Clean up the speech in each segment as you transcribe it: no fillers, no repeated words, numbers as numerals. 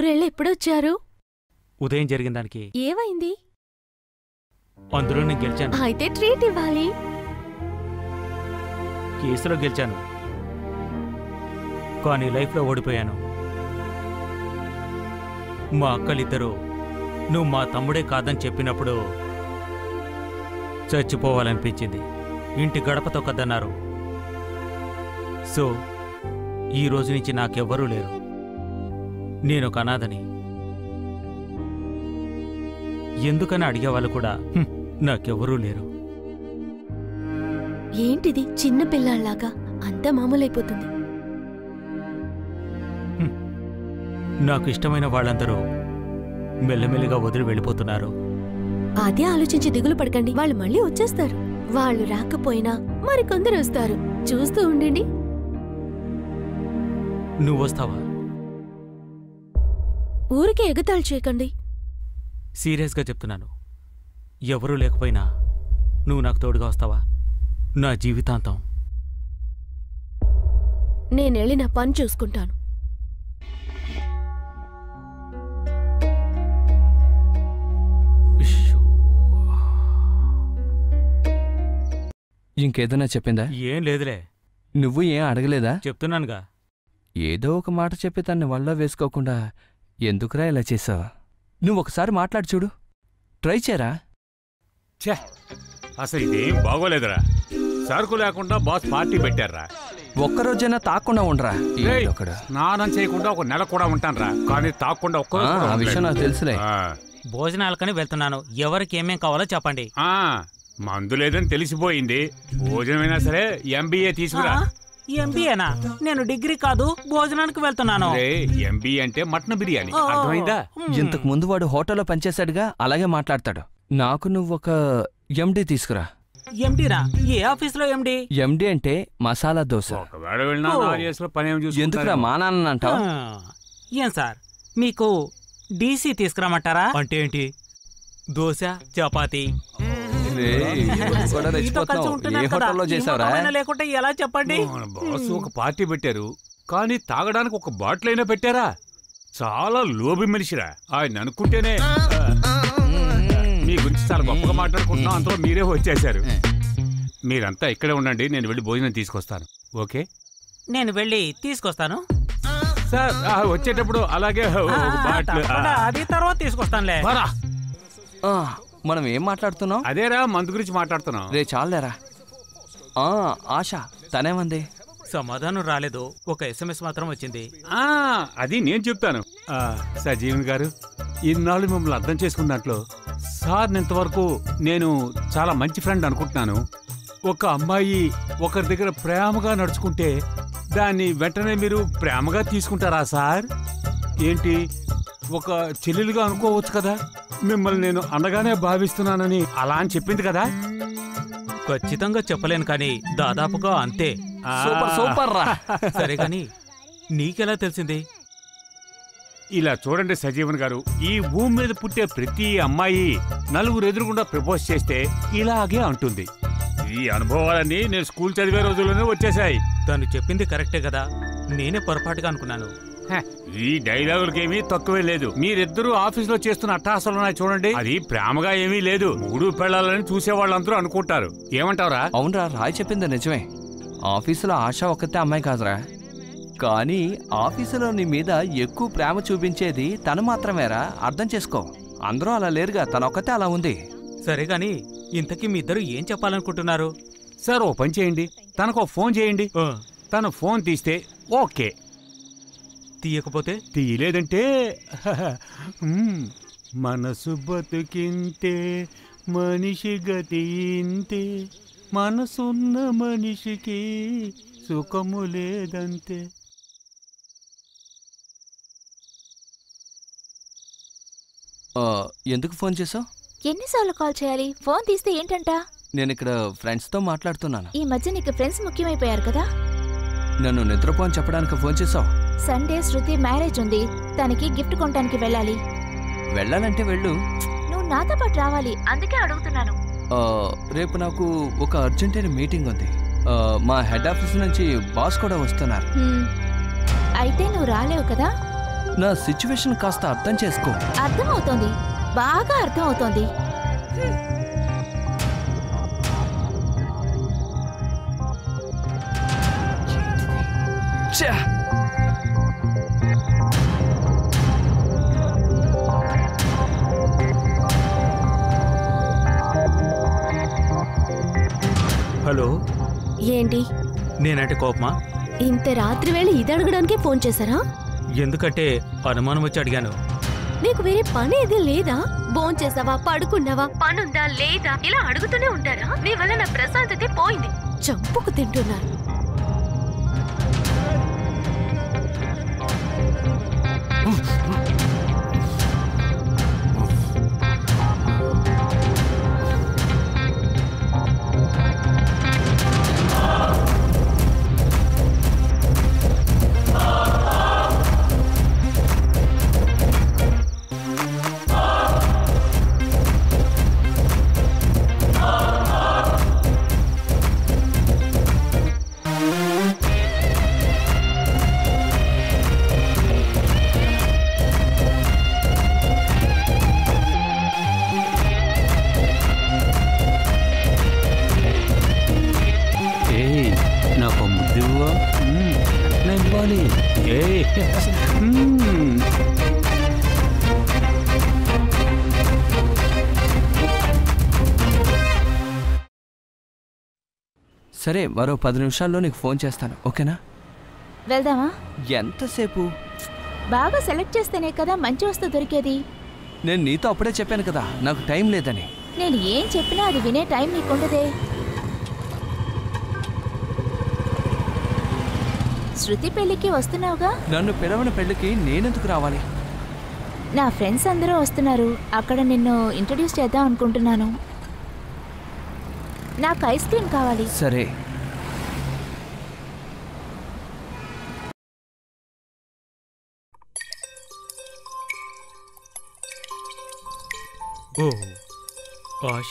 ఊరెళ్ళి ఎప్పుడొచ్చారు? ఉదయం జరిగిన దానికి. ఏమైంది? అందులో నేను గెలిచాను. అయితే ట్రీట్ ఇవ్వాలి. కేసులో గెలిచాను, కానీ లైఫ్లో ఓడిపోయాను. మా అక్కలిద్దరూ నువ్వు మా తమ్ముడే కాదని చెప్పినప్పుడు చచ్చిపోవాలనిపించింది. ఇంటి గడప తొక్కద్దన్నారు. సో ఈ రోజు నుంచి నాకెవ్వరూ లేరు. నేను ఒక అనాథని. ఎందుకని అడిగేవాళ్ళు కూడా నాకెవ్వరూ లేరు. ఏంటిది చిన్న పిల్లాళ్లాగా అంతా మామూలైపోతుంది. నాకు ఇష్టమైన వాళ్ళందరూ మెల్లమెల్లిగా వదిలి వెళ్ళిపోతున్నారు. అదే ఆలోచించి దిగులు పడకండి, వాళ్ళు మళ్ళీ వచ్చేస్తారు. వాళ్ళు రాకపోయినా మరికొందరు వస్తారు, చూస్తూ ఉండండి. నువ్వొస్తావా? ఊరికే ఎగతాళి చేయకండి. సీరియస్గా చెప్తున్నాను. ఎవరూ లేకపోయినా నువ్వు నాకు తోడుగా వస్తావా? నా జీవితాంతం. నేనెళ్ళి నా పని చూసుకుంటాను. ఇంకేదైనా చెప్పిందా? ఏం లేదులే. నువ్వు ఏం అడగలేదా? చెప్తున్నానుగా. ఏదో ఒక మాట చెప్పి తన్ని వల్ల వేసుకోకుండా ఎందుకురా ఇలా చేసావా? నువ్వొకసారి మాట్లాడి చూడు, ట్రై చేయరా. ఛే, అసలు ఇదేం బాగోలేదురా. సరుకు లేకుండా బాస్ పార్టీ పెట్టారా. ఒక్కరోజైనా తాకుండా ఉండరా. స్నానం చేయకుండా ఒక నెల కూడా ఉంటానరా, కానీ తాకుండా ఒక్కరోజు. ఆ విషయం నాకు తెలుసులే. భోజనాలకని వెళ్తున్నాను, ఎవరికి ఏమేం కావాలో చెప్పండి. మందు లేదని తెలిసిపోయింది. భోజనమైనా సరే ఎంబీఏ తీసుకురా. ఎంబీఏనా? నేను డిగ్రీ కాదు, భోజనానికి వెళ్తున్నాను. ఎంబీఏ అంటే మటన్ బిర్యానీ, అర్థమైందా? ఇంతకు ముందు వాడు హోటల్లో పనిచేశాడుగా, అలాగే మాట్లాడతాడు. నాకు నువ్వొక ఎండి తీసుకురా. ఎండినా? ఏ ఆఫీసులో ఎండి? ఎండి అంటే మసాలా దోశ. ఒకవేళ వెళ్ళినా ఎందుకురా మా నాన్న అంటావు? ఏం సార్, మీకు డీసీ తీసుకురామంటారా? అంటే ఏంటి? దోశ చపాతీ. లేకుంటే ఎలా చెప్పండి? బాస్ ఒక పార్టీ పెట్టారు, కానీ తాగడానికి ఒక బాటిల్ అయినా పెట్టారా? చాలా లోబి మనిషిరా ఆయన. అనుకుంటేనే మీ గురించి చాలా గొప్పగా మాట్లాడుకుంటున్నాం, అంతలో మీరే వచ్చేశారు. మీరంతా ఇక్కడే ఉండండి, నేను వెళ్ళి భోజనం తీసుకొస్తాను. ఓకే? నేను వెళ్ళి తీసుకొస్తాను సార్. వచ్చేటప్పుడు అలాగే బాటిల్ అది తర్వాత తీసుకొస్తానులే. మనం ఏం మాట్లాడుతున్నాం? అదేరా, మందు గురించి మాట్లాడుతున్నాం. రే చాలేరా. ఆశ తనేమంది? సమాధానం రాలేదు, ఒక SMS మాత్రం వచ్చింది. అది నేను చెప్తాను. సజీవన్ గారు, ఇన్నాళ్ళు మిమ్మల్ని అర్థం చేసుకున్న దాంట్లో సార్ ఇంతవరకు నేను చాలా మంచి ఫ్రెండ్ అనుకుంటున్నాను. ఒక అమ్మాయి ఒకరి దగ్గర ప్రేమగా నడుచుకుంటే దాన్ని వెంటనే మీరు ప్రేమగా తీసుకుంటారా సార్? ఏంటి, ఒక చెల్లెలుగా అనుకోవచ్చు కదా. మిమ్మల్ని నేను అండగానే భావిస్తున్నానని అలా అని చెప్పింది కదా. ఖచ్చితంగా చెప్పలేను, కానీ దాదాపుగా అంతే. సూపర్ రా. సరే కానీ నీకెలా తెలిసింది? ఇలా చూడండి సజీవన్ గారు, ఈ భూమి మీద పుట్టే ప్రతి అమ్మాయి నలుగురు ఎదురుగుండా ప్రపోజ్ చేస్తే ఇలాగే అంటుంది. ఈ అనుభవాలన్నీ నేను స్కూల్ చదివే రోజుల్లోనే వచ్చేసాయి. తను చెప్పింది కరెక్టే కదా, నేనే పొరపాటుగా అనుకున్నాను. ఈ డైలాగులకేమీ తక్కువే లేదు. మీరిద్దరూ ఆఫీసులో చేస్తున్న అట్టహాసాలు ఉన్నాయి చూడండి, అది ప్రేమగా ఏమీ లేదు. మూడు పెళ్ళాలని చూసే వాళ్ళందరూ అనుకుంటారు. ఏమంటావురా? అవునరా, రాయ్ చెప్పింది నిజమే. ఆఫీసులో ఆశ ఒక్కతే అమ్మాయి కాదురా, కానీ ఆఫీసులో నీ మీద ఎక్కువ ప్రేమ చూపించేది తను మాత్రమేరా. అర్థం చేసుకో. అందరూ అలా లేరుగా, తనొక్కతే అలా ఉంది. సరే గాని ఇంతకీ మీ ఇద్దరు ఏం చెప్పాలనుకుంటున్నారు? సార్, ఓ పని చేయండి, తనకు ఫోన్ చేయండి. తను ఫోన్ తీస్తే ఓకే, తీయకపోతే? తీయలేదంటే మనసు బతుకింతే, మనిషి గతి ఇంతే, మనసున్న మనిషికి సుఖము లేదంతే. ఎందుకు ఫోన్ చేసావు? ఎన్నిసార్లు కాల్ చేయాలి? ఫోన్ తీస్తే ఏంటంట? నేను ఇక్కడ ఫ్రెండ్స్తో మాట్లాడుతున్నాను. ఈ మధ్య నీకు ఫ్రెండ్స్ ముఖ్యమైపోయారు కదా. నన్ను నిద్రపోని చెప్పడానికి ఫోన్ చేసావు? సండే శృతి మ్యారేజ్ ఉంది, తనకి గిఫ్ట్ కొనడానికి వెళ్ళాలి. వెళ్ళాలంటే వెళ్ళు. నువ్వు నాతో పాటు రావాలి, అందుకే అడుగుతున్నాను. రేపు నాకు ఒక అర్జెంటైన మీటింగ్ ఉంది. మా హెడ్ ఆఫీస్ నుంచి బాస్ కూడా వస్తున్నారు. అయితే నువ్వు రాలేవు కదా. నా సిచ్యువేషన్ కాస్త అర్థం చేసుకో. అర్థమవుతోంది, బాగా అర్థమవుతోంది. హలో, ఏంటి నేనంటే కోపమా? ఇంత రాత్రి వేళ ఇది అడగడానికే ఫోన్ చేశారా? ఎందుకంటే అనుమానం వచ్చి అడిగాను. నీకు వేరే పని ఏది లేదా? భోంచేసావా, పడుకున్నావా, పనుందా లేదా ఇలా అడుగుతూనే ఉంటారా? నీ వల్ల నా ప్రశాంతతే పోయింది. చంపుకు తింటున్నారు. సరే, మరో 10 నిమిషాల్లో నీకు ఫోన్ చేస్తాను, ఓకేనా? వెళ్దామా? ఎంతసేపు? బాగా సెలెక్ట్ చేస్తేనే కదా మంచి వస్తువు దొరికేది. నేను నీతో అప్పుడే చెప్పాను కదా నాకు టైం లేదని. నేను ఏం చెప్పినా అది వినే టైం నీకుండదే. శృతి పెళ్లికి వస్తున్నావుగా? నన్ను పిలవని పెళ్లికి నేనెందుకు రావాలి? నా ఫ్రెండ్స్ అందరూ వస్తున్నారు, అక్కడ నిన్ను ఇంట్రడ్యూస్ చేద్దాం అనుకుంటున్నాను. నాకు ఐస్ క్రీమ్ కావాలి. సరే. ఓ ఆశ,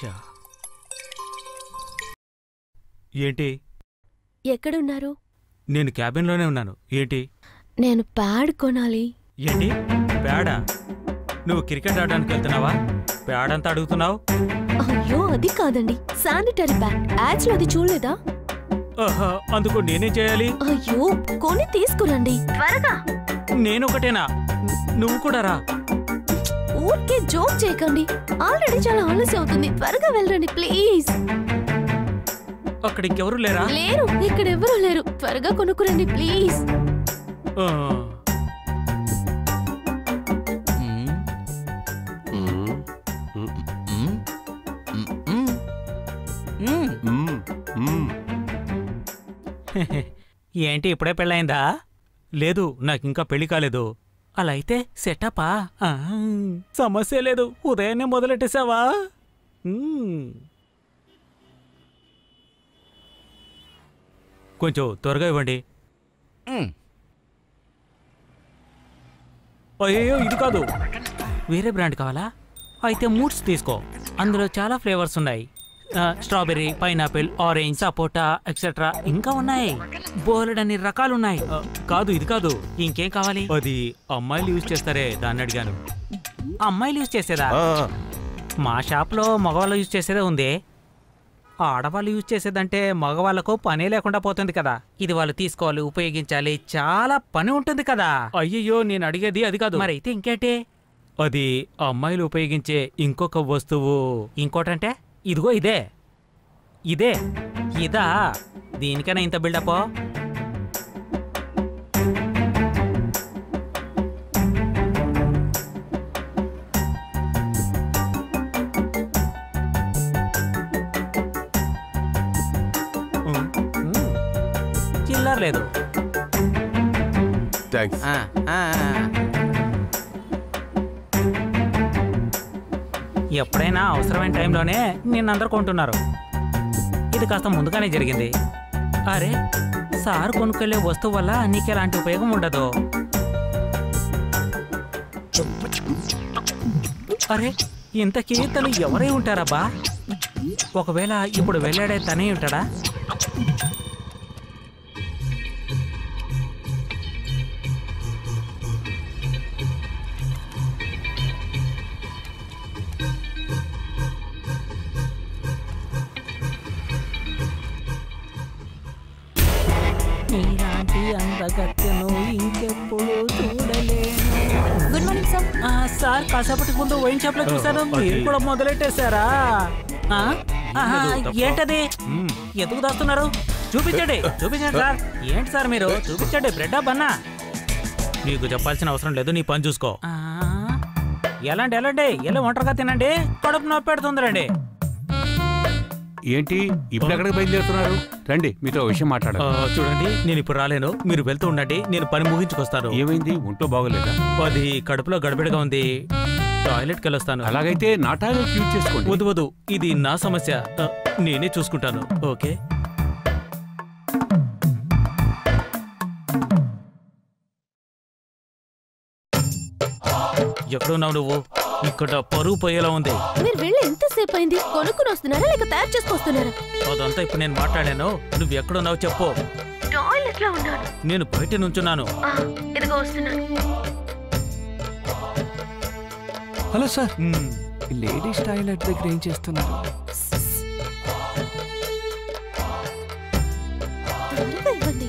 ఏంటి? ఎక్కడున్నారు? నేను క్యాబిన్లోనే ఉన్నాను. ఏంటి? నేను ప్యాడ్ కొనాలి. ఏంటి ప్యాడా? నువ్వు క్రికెట్ ఆడడానికి వెళ్తున్నావా? ప్యాడ్ అంతా అడుగుతున్నావు? అయ్యో, అది కాదండి, శానిటరీ ప్యాడ్. యాడ్స్ లో అది చూడలేదా? అందుకు నేనేం చేయాలి? అయ్యో, కొని తీసుకురండి త్వరగా. నేనొకటేనా? నువ్వు కూడా రా. ఊరికే జోక్ చేయకండి, ఆల్రెడీ చాలా ఆలస్యం అవుతుంది. త్వరగా వెళ్ళండి ప్లీజ్. అక్కడ ఇంకెవరు లేరా? లేరు, ఇక్కడ ఎవరు లేరు. త్వరగా కొనుక్కురండి ప్లీజ్. ఏంటి ఇప్పుడే పెళ్ళయిందా? లేదు, నాకింకా పెళ్లి కాలేదు. అలా అయితే సెటపా? సమస్య లేదు, ఉదయాన్నే మొదలెట్టేసావా? కొంచెం త్వరగా ఇవ్వండి. అయ్యో, ఇది కాదు. వేరే బ్రాండ్ కావాలా? అయితే మూడ్స్ తీసుకో, అందులో చాలా ఫ్లేవర్స్ ఉన్నాయి. Strawberry, pineapple, orange, sapota etcetera ఇంకా ఉన్నాయి. బోలెడన్ని రకాలున్నాయి. కాదు, ఇది కాదు. ఇంకేం కావాలి? అది అమ్మాయిలు యూజ్ చేస్తారే, దాన్ని అడిగాను. అమ్మాయిలు యూజ్ చేసేదా? మా షాప్లో మగవాళ్ళు యూజ్ చేసేదే ఉంది. ఆడవాళ్ళు యూజ్ చేసేదంటే మగవాళ్ళకు పనే లేకుండా పోతుంది కదా. ఇది వాళ్ళు తీసుకోవాలి, ఉపయోగించాలి, చాలా పని ఉంటుంది కదా. అయ్యయ్యో, నేను అడిగేది అది కాదు. మరైతే ఇంకేంటి? అది అమ్మాయిలు ఉపయోగించే ఇంకొక వస్తువు. ఇంకోటంటే ఇదిగో ఇదే. ఇదే ఇదా? దీనికైనా ఇంత బిల్డప్? చిల్లర లేదు. ఎప్పుడైనా అవసరమైన టైంలోనే నిన్నందరూ కొంటున్నారు. ఇది కాస్త ముందుగానే జరిగింది. అరే, సార్ కొనుక్కెళ్ళే వస్తువు వల్ల నీకెలాంటి ఉపయోగం ఉండదు. అరే, ఇంతకీ తను ఎవరై ఉంటారబ్బా? ఒకవేళ ఇప్పుడు వెళ్ళాడే తనే ఉంటాడా? నీలాంటి అందగత్తెను ఇంకెప్పుడు చూడలేను. Good morning sir. సార్ కాసేపటికి ముందు వైన్ షాప్ లో చూసాను, మీరు కూడా మొదలెట్టేశారా? ఏంటది? ఎందుకు దాస్తున్నారు? చూపించండి చూపించండి సార్. ఏంటి సార్ మీరు? చూపించండి. బ్రెడ్ బన్నా? నీకు చెప్పాల్సిన అవసరం లేదు, నీ పని చూసుకో. ఎలాంటి ఎలాంటి ఎలా ఒంటరిగా తినండి, కడుపు నొప్పి పెడుతుందిరండి. ఏంటి ఇప్పుడు ఎక్కడికి బయలుదేరుతున్నారు? రండి, మీతో విషయం మాట్లాడాలి. చూడండి, నేను ఇప్పుడు రాలేను, మీరు వెళ్తూ ఉండండి, నేను పని ముగించుకొస్తాను. ఏమైంది? ఒంట్లో బాగోలేదా? అది కడుపులో గడబిడగా ఉంది, టాయిలెట్కి వెళ్ళొస్తాను. అలాగైతే నా టాయిలెట్ యూజ్ చేసుకోండి. వద్దు వద్దు, ఇది నా సమస్య, నేనే చూసుకుంటాను. ఓకే. ఎక్కడున్నావు నువ్వు? ఇక్కడ పరువు పోయేలా ఉంది. మీరు వెళ్ళి ఎంతసేపు అయింది? కొనుక్కుని వస్తున్నారా లేక తయారు చేసుకొస్తున్నారా? అదంతా ఇప్పుడు నేను మాట్లాడాను. నువ్వు ఎక్కడున్నావు చెప్పు. టాయిలెట్ లో ఉన్నాను. నేను బయట నుంచున్నాను. ఇదిగో వస్తున్నాను. హలో సార్, లేడీస్ టాయిలెట్ దగ్గర ఏం చేస్తున్నారు? త్వరగా ఇవ్వండి.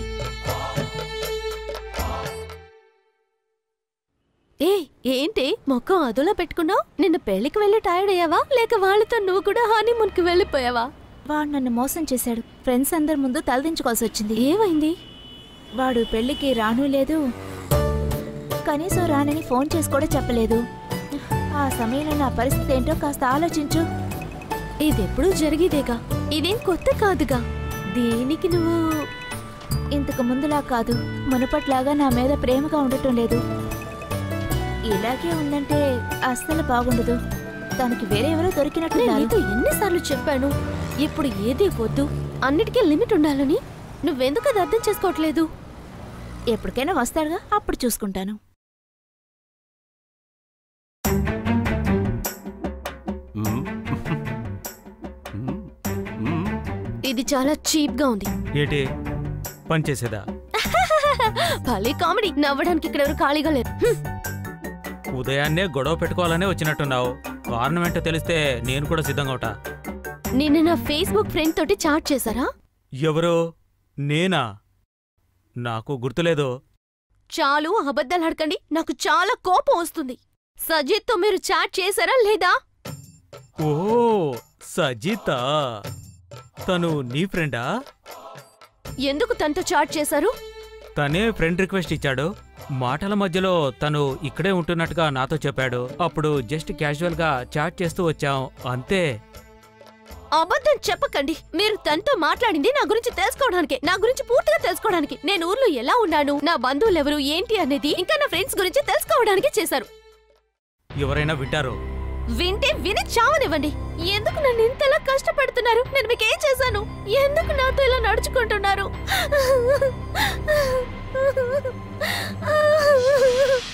ఏంటి మొక్కం అదులా పెట్టుకున్నావు? నిన్న పెళ్లికి వెళ్ళి టైర్డ్ అయ్యావా లేక వాళ్ళతో నువ్వు కూడా హనీమూన్ కి వెళ్ళిపోయావా? వాడు నన్ను మోసం చేశాడు. ఫ్రెండ్స్ అందరి ముందు తలదించుకోవాల్సి వచ్చింది. ఏమైంది? వాడు పెళ్లికి రాను లేదు, కనీసం రానని ఫోన్ చేసి కూడా చెప్పలేదు. ఆ సమయంలో నా పరిస్థితి ఏంటో కాస్త ఆలోచించు. ఇదెప్పుడు జరిగేదేగా, ఇదేం కొత్త కాదుగా. దేనికి నువ్వు ఇంతకు ముందులా కాదు, మునుపట్లాగా నా మీద ప్రేమగా ఉండటం లేదు. ఇలాగే ఉందంటే అస్సలు బాగుండదు. తనకి వేరే ఎవరో దొరికినట్టు. నీతో ఎన్నిసార్లు చెప్పాను ఇప్పుడు ఏది వద్దు, అన్నిటికీ లిమిట్ ఉండాలని. నువ్వెందుకు అది అర్థం చేసుకోవట్లేదు? ఎప్పటికైనా వస్తాడుగా, అప్పుడు చూసుకుంటాను. ఇది చాలా చీప్ గా ఉంది. ఏంటి పని చేసేదా? భలే కామెడీ. నవ్వడానికి ఇక్కడ ఎవరు ఖాళీగా లేరు. ఉదయాన్నే గొడవ పెట్టుకోవాలనే వచ్చినట్టున్నావు. కారణం ఏంటో తెలిస్తే నేను కూడా సిద్ధంగా ఉంటా. నిన్న నా ఫేస్బుక్ ఫ్రెండ్ తోటి చాట్ చేశారా? ఎవరు? నేనా? నాకు గుర్తులేదు. చాలు అబద్ధాలు అడకండి, నాకు చాలా కోపం వస్తుంది. సజిత్తో మీరు చాట్ చేశారా లేదా? ఓ సజిత, తను నీ ఫ్రెండా? ఎందుకు తనతో చాట్ చేశారు? తనే ఫ్రెండ్ రిక్వెస్ట్ ఇచ్చాడు. మాటల మధ్యలో తను ఇక్కడే ఉంటున్నట్టుగా నాతో చెప్పాడు. అప్పుడు జస్ట్ క్యాజువల్ గా చాట్ చేస్తూ వచ్చాం, అంతే. అబద్ధం చెప్పకండి. మీరు తనతో మాట్లాడింది నా గురించి తెలుసుకోవడానికే, నా గురించి పూర్తిగా తెలుసుకోవడానికి. నేను ఊర్లో ఎలా ఉన్నాను, నా బంధువులు ఎవరు ఏంటి అనేది, ఇంకా నా ఫ్రెండ్స్ గురించి తెలుసుకోవడానికి చేశారు. ఎవరైనా వింటారు? వింటే విని చావనివ్వండి. ఎందుకు నన్ను ఇంతలా కష్టపెడుతున్నారు? నేను మీకేం చేశాను? ఎందుకు నాతో ఇలా నడుచుకుంటున్నారు?